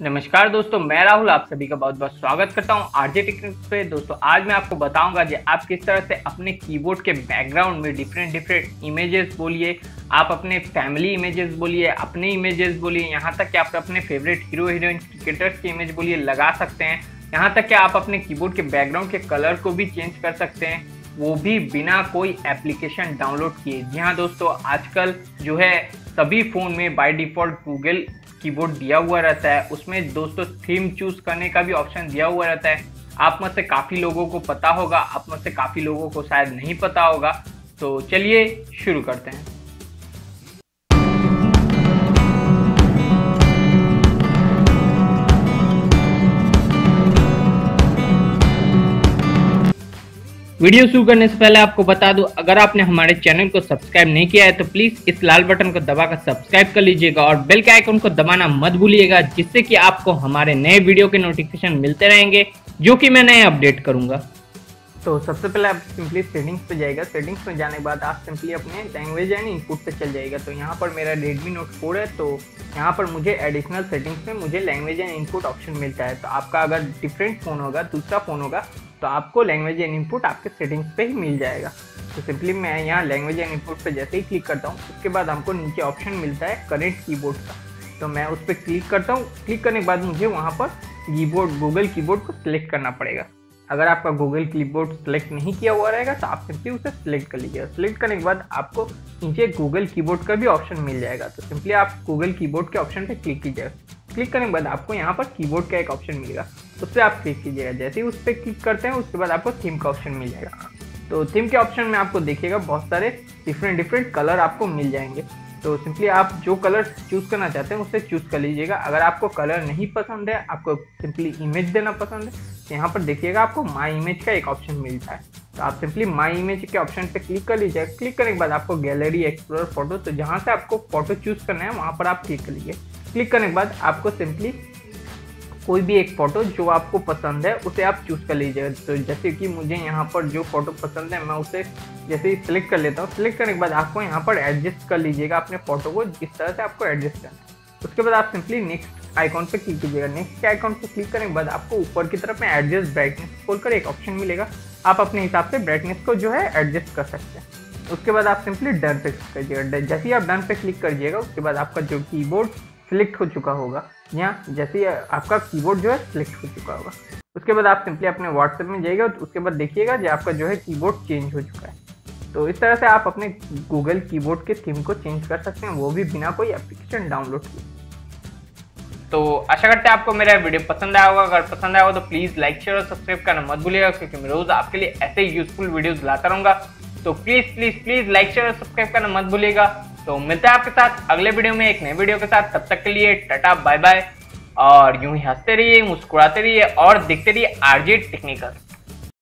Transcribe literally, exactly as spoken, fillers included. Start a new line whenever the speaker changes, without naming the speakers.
नमस्कार दोस्तों, मैं राहुल आप सभी का बहुत बहुत स्वागत करता हूं आरजे टेक्निक्स पे। दोस्तों आज मैं आपको बताऊंगा कि आप किस तरह से अपने कीबोर्ड के बैकग्राउंड में डिफरेंट डिफरेंट इमेजेस बोलिए, आप अपने फैमिली इमेजेस बोलिए, अपने इमेजेस बोलिए, यहाँ तक कि आप अपने फेवरेट हीरो हीरोइन क्रिकेटर्स के इमेज बोलिए लगा सकते हैं। यहाँ तक कि आप अपने कीबोर्ड के बैकग्राउंड के कलर को भी चेंज कर सकते हैं, वो भी बिना कोई एप्लीकेशन डाउनलोड किए। जी हाँ दोस्तों, आजकल जो है सभी फ़ोन में बाय डिफ़ॉल्ट गूगल कीबोर्ड दिया हुआ रहता है, उसमें दोस्तों थीम चूज करने का भी ऑप्शन दिया हुआ रहता है। आप में से काफ़ी लोगों को पता होगा, आप में से काफ़ी लोगों को शायद नहीं पता होगा। तो चलिए शुरू करते हैं। वीडियो शुरू करने से पहले आपको बता दूं, अगर आपने हमारे चैनल को सब्सक्राइब नहीं किया है तो प्लीज इस लाल बटन को दबाकर सब्सक्राइब कर लीजिएगा और बेल के आइकन को दबाना मत भूलिएगा, जिससे कि आपको हमारे नए वीडियो के नोटिफिकेशन मिलते रहेंगे जो कि मैं नए अपडेट करूंगा। तो सबसे पहले आप सिंपली सेटिंग्स पे जाएगा। सेटिंग्स में जाने के बाद आप सिंपली अपने लैंग्वेज एंड इनपुट पे चल जाएगा। तो यहाँ पर मेरा रेडमी नोट फोर है, तो यहाँ पर मुझे एडिशनल सेटिंग्स में मुझे लैंग्वेज एंड इनपुट ऑप्शन मिलता है। तो आपका अगर डिफरेंट फ़ोन होगा, दूसरा फ़ोन होगा, तो आपको लैंग्वेज एंड इनपुट आपके सेटिंग्स पे ही मिल जाएगा। तो सिंपली मैं यहाँ लैंग्वेज एंड इनपुट पे जैसे ही क्लिक करता हूँ, उसके बाद हमको नीचे ऑप्शन मिलता है कनेक्ट कीबोर्ड का। तो मैं उस पर क्लिक करता हूँ। क्लिक करने के बाद मुझे वहाँ पर कीबोर्ड गूगल कीबोर्ड को सिलेक्ट करना पड़ेगा। अगर आपका गूगल कीबोर्ड सेलेक्ट नहीं किया हुआ रहेगा तो आप सिंपली उसे सिलेक्ट कर लीजिएगा। सिलेक्ट करने के बाद आपको नीचे गूगल कीबोर्ड का भी ऑप्शन मिल जाएगा। तो सिंपली आप गूगल कीबोर्ड के ऑप्शन पे क्लिक कीजिएगा। क्लिक करने के बाद आपको यहाँ पर कीबोर्ड का एक ऑप्शन मिलेगा, उस पर आप क्लिक कीजिएगा। जैसे ही उस पर क्लिक करते हैं उसके बाद आपको थीम का ऑप्शन मिल जाएगा। तो थीम के ऑप्शन में आपको देखिएगा बहुत सारे डिफरेंट डिफरेंट कलर आपको मिल जाएंगे। तो सिंपली आप जो कलर चूज़ करना चाहते हैं उसे चूज़ कर लीजिएगा। अगर आपको कलर नहीं पसंद है, आपको सिंपली इमेज देना पसंद है, तो यहाँ पर देखिएगा आपको माई इमेज का एक ऑप्शन मिलता है। तो आप सिंपली माई इमेज के ऑप्शन पे क्लिक कर लीजिएगा। क्लिक करने के बाद आपको गैलरी एक्सप्लोर फोटो, तो जहाँ से आपको फोटो चूज़ करना है वहाँ पर आप क्लिक कर लीजिए। क्लिक करने के बाद आपको सिंपली कोई भी एक फ़ोटो जो आपको पसंद है उसे आप चूज़ कर लीजिएगा। तो जैसे कि मुझे यहाँ पर जो फोटो पसंद है मैं उसे जैसे ही सिलेक्ट कर लेता हूँ। सिलेक्ट करने के बाद आपको यहाँ पर एडजस्ट कर लीजिएगा अपने फ़ोटो को जिस तरह से आपको एडजस्ट करना है। उसके बाद आप सिंपली नेक्स्ट आइकॉन पे क्लिक कीजिएगा। नेक्स्ट के आइकॉन पे क्लिक करने के बाद आपको ऊपर की तरफ में एडजस्ट ब्राइटनेस खोलकर एक ऑप्शन मिलेगा। आप अपने हिसाब से ब्राइटनेस को जो है एडजस्ट कर सकते हैं। उसके बाद आप सिंपली डन पे क्लिक करिएगा। जैसे ही आप डन पे क्लिक करिएगा उसके बाद आपका जो कीबोर्ड सिलेक्ट हो चुका होगा, यहाँ जैसे ही आपका कीबोर्ड जो है सिलेक्ट हो चुका होगा, उसके बाद आप सिंपली अपने व्हाट्सएप में जाइएगा। तो उसके बाद देखिएगा जो आपका जो है कीबोर्ड चेंज हो चुका है। तो इस तरह से आप अपने गूगल कीबोर्ड के थीम को चेंज कर सकते हैं, वो भी बिना कोई एप्लीकेशन डाउनलोड किए। तो आशा करते हैं आपको मेरा वीडियो पसंद आया होगा। अगर पसंद आया हो तो प्लीज़ लाइक शेयर और सब्सक्राइब करना मत भूलिएगा, क्योंकि मैं रोज़ आपके लिए ऐसे ही यूजफुल वीडियोज़ लाता रहूँगा। तो please please please like share और सब्सक्राइब करना मत भूलिएगा। तो मिलते हैं आपके साथ अगले वीडियो में एक नए वीडियो के साथ। तब तक के लिए टाटा बाय बाय, और यूं ही हंसते रहिए, मुस्कुराते रहिए और देखते रहिए आरजे टेक्निकल।